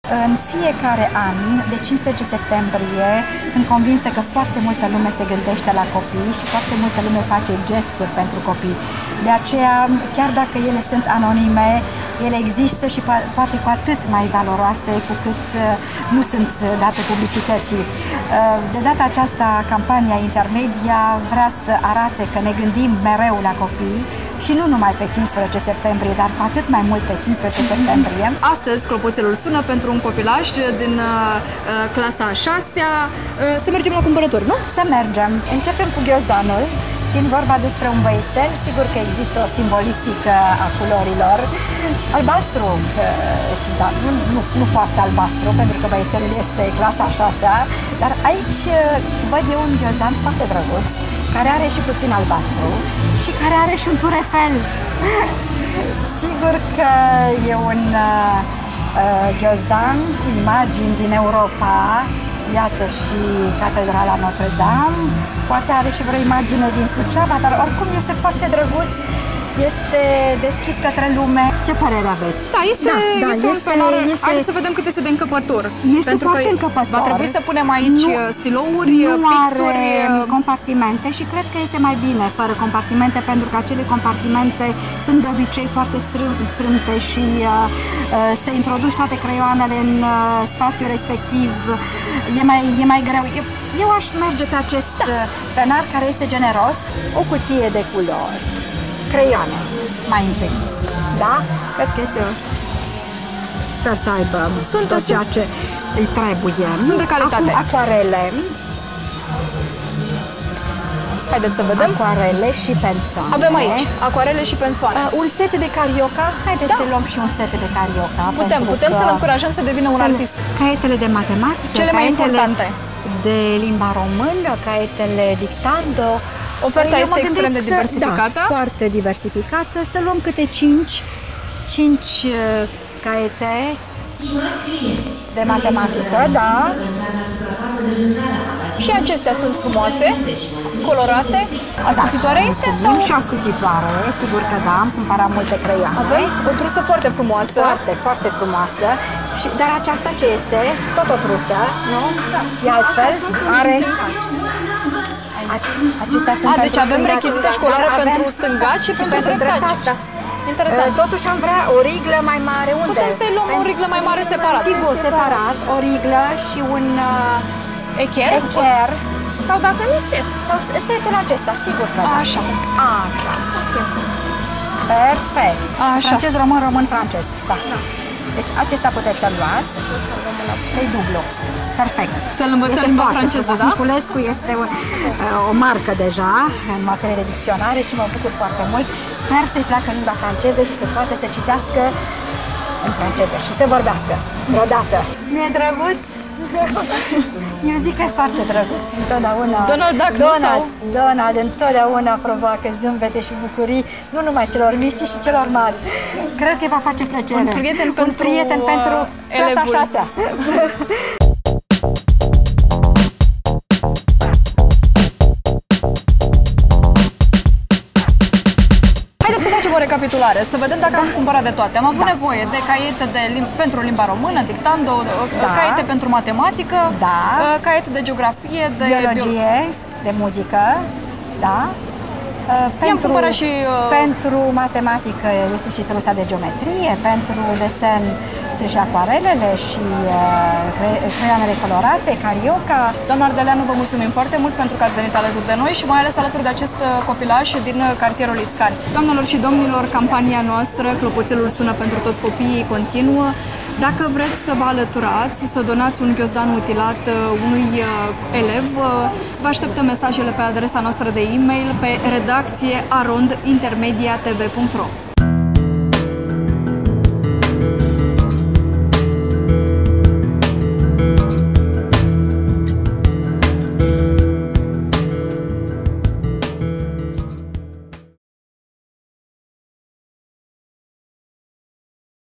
În fiecare an, de 15 septembrie, sunt convinsă că foarte multă lume se gândește la copii și foarte multă lume face gesturi pentru copii. De aceea, chiar dacă ele sunt anonime, ele există și poate cu atât mai valoroase cu cât nu sunt date publicității. De data aceasta, campania Intermedia vrea să arate că ne gândim mereu la copii și nu numai pe 15 septembrie, dar cu atât mai mult pe 15 septembrie. Astăzi Clopoțelul sună pentru un copilaj din clasa a 6-a. Să mergem la cumpărături, nu? Să mergem. Începem cu ghiozdanul. Fiind vorba despre un băiețel, sigur că există o simbolistică a culorilor. Albastru, și da, nu foarte albastru, pentru că băiețelul este clasa a 6-a, dar aici văd eu un ghiozdan foarte drăguț, care are și puțin albastru și care are și un turefel. Sigur că e un ghiozdan cu imagini din Europa. Iată și Catedrala Notre-Dame, poate are și vreo imagine din Suceava, dar oricum este foarte drăguț, este deschis către lume. Ce părere aveți? Da, este un penal. Haideți să vedem cât este de încăpător. Este foarte încăpător. Va trebui să punem aici stilouri, pixuri, compartimente și cred că este mai bine fără compartimente, pentru că acele compartimente sunt de obicei foarte strâmte și să introduci toate creioanele în spațiul respectiv e mai greu. Eu aș merge pe acest penar care este generos, o cutie de culori, creioane, mai întâi. Da? Cred că este... Sper să aibă tot ceea ce îi trebuie. Sunt de calitate. Acum acoarele. Haideți să vedem. Acoarele și pensoane. Avem aici acoarele și pensoane. Un set de carioca. Haideți să luăm și un set de carioca. Putem să-l încurajăm să devină un artist. Caietele de matematică. Cele mai importante. De limba română, caietele dictando. Oferta este extrem de diversificată. Da, foarte diversificată. Să luăm câte 5 caiete de matematică, da. Și acestea sunt frumoase, colorate. Ascuțitoare este? Sau? Și ascuțitoare, sigur că da, am cumpărat multe creioane. Avem o trusă foarte frumoasă. Foarte, foarte frumoasă. Dar aceasta ce este? Tot o trusă, nu? Da. E altfel? Are... Acestea sunt deci avem rechizite școlare pentru stângaci și pentru dreptaci. Da. Interesant. Totuși am vrea o riglă mai mare. Unde? Putem să-i luăm o riglă mai mare separat. Sigur, separat. O riglă și un echer. Sau dacă nu set. Sau setul acesta, sigur că da. Așa. Perfect. Așa. Francez, român, român, francez. Da. Deci acesta puteți să-l luați. E dublu. Perfect. Să-l învățăm limba franceză, da? Niculescu este o marcă deja în materie de dicționare și mă bucur foarte mult. Sper să-i placă limba franceză și să poată să citească în franceză și să vorbească odată. Nu e drăguț? Eu zic că e foarte drăguț. Întotdeauna Donald întotdeauna provoacă zâmbete și bucurii, nu numai celor mici, ci și celor mari. Cred că va face plăcere. Un prieten pentru clasa 6-a. O recapitulare, să vedem dacă am cumpărat de toate. Am avut nevoie de caiete pentru limba română, dictando, caiete pentru matematică, caiete de geografie, de biologie, de muzică, da. Pentru matematică este și trusa de geometrie, pentru desen sunt și acoarelele și creioanele colorate, carioca. Doamna Ardeleanu, vă mulțumim foarte mult pentru că ați venit alături de noi și mai ales alături de acest copilaj din cartierul Lițcani. Doamnelor și domnilor, campania noastră Clopoțelul sună pentru toți copiii continuă. Dacă vreți să vă alăturați, să donați un ghiozdan utilat unui elev, vă așteptăm mesajele pe adresa noastră de e-mail pe redacție@intermediatv.ro.